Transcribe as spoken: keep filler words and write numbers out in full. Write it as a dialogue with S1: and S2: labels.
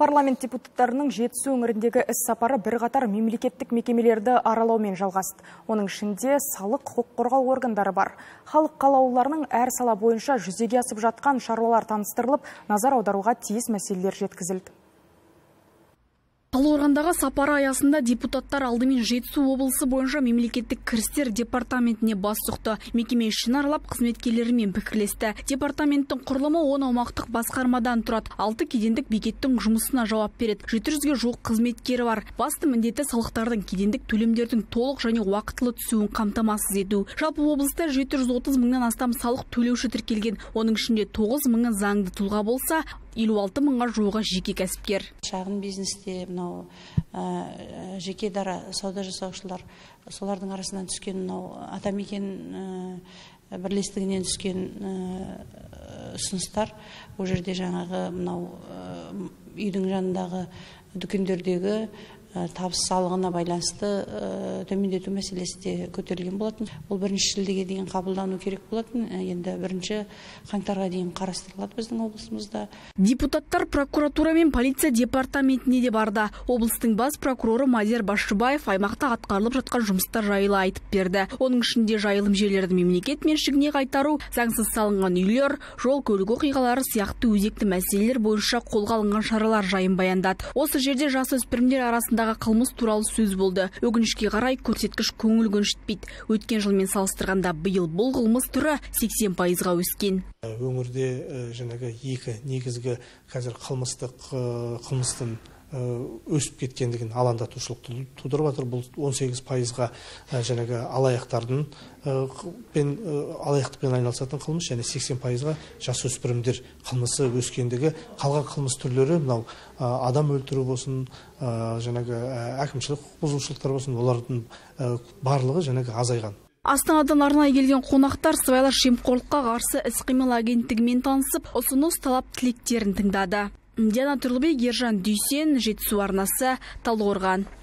S1: Парламент депутаттарының Жетісу өңіріндегі іс сапары бірқатар мемлекеттік мекемелерді аралаумен жалғасты. Оның ішінде салық құқық қорғау органдары бар. Халық қалаулыларының әр сала бойынша жүзеге асып жатқан шаруалар таныстырылып, назар аударуға тиіс мәселелер жеткізілді.
S2: Талдықорғандағы сапары аясында депутаттар алдымен Жетісу облысы бойынша мемлекеттік кірістер департаментіне бас сұқты. Мекеме ішін аралап қызметкерлерімен пікірлесті. Департаменттің құрылымы он аумақтық басқармадан тұрады. Алты кедендік бекеттің жұмысына жауап береді. жеті жүзге жуық қызметкері бар. Басты міндеті салықтардың, кедендік төлемдердің толық және уақытылы түсуін қамтамасыз ету. Жалпы облыста жеті жүз отыз мыңнан астам салық төлеуші тіркелген. Оның ішінде тоғыз мыңы заңды тұлға болса, елу алты мыңға жуығы жеке кәсіпкер.
S3: Шағын бизнесте мынау жеке дара сауда жасаушылар, солардың арасынан түскен мынау атамекен бірлестігінен түскен ұсыныстар, ол жерде жаңағы мынау үйдің жанындағы дүкендердегі табыс салығына байланысты төмендету мәселесі де көтерілген болатын. Ол бірінші шілдеге дейін қабылдану керек болатын. Енді бірінші қаңтарға дейін қарастырылады біздің облысымызда.
S2: Депутаттар прокуратура мен полиция департаментіне де барды. Облыстың бас прокуроры Мадияр Басшыбаев аймақта атқарылып жатқан жұмыстар жайлы айтып берді. Оның ішінде жайылым жерлерді мемлекет меншігіне қайтару, заңсыз салынған үйлер, жол көлік оқиғалары сияқты өзекті мәселелер бойынша қолға алынған шаралар жайын баяндады. Осы жерде жасөспірімдер арасында қылмыс туралы сөз болды. Өкінішке қарай көрсеткіш көңіл көншітпейді. Өткен жылмен салыстырғанда биыл бұл қылмыс түрі сексен пайызға өскен.
S4: Өңірде жаңағы екі негізгі қазір қылмыстық қылмыстың өсіп кеткендігін алаңдатушылық тудырып жатыр. Бұл он сегіз пайызға жаңағы алаяқтардың пен алаяқтықпен айналысатын қылмыс, және сексен пайызға жасөспірімдер қылмысы өскендігі. Қалған қылмыс түрлері мынау адам өлтіру болсын, жаңағы әкімшілік құқық бұзушылықтар болсын, олардың барлығы жаңағы азайған.
S2: Астанадан арнайы келген қонақтар сыбайлас жемқорлыққа қарсы іс-қимыл агенттігімен танысып, ұсыныс талап тілектерін тыңдады. Диана Тұрлыбек, Ержан Дүйсен, Жетісу арнасы, Талдықорған.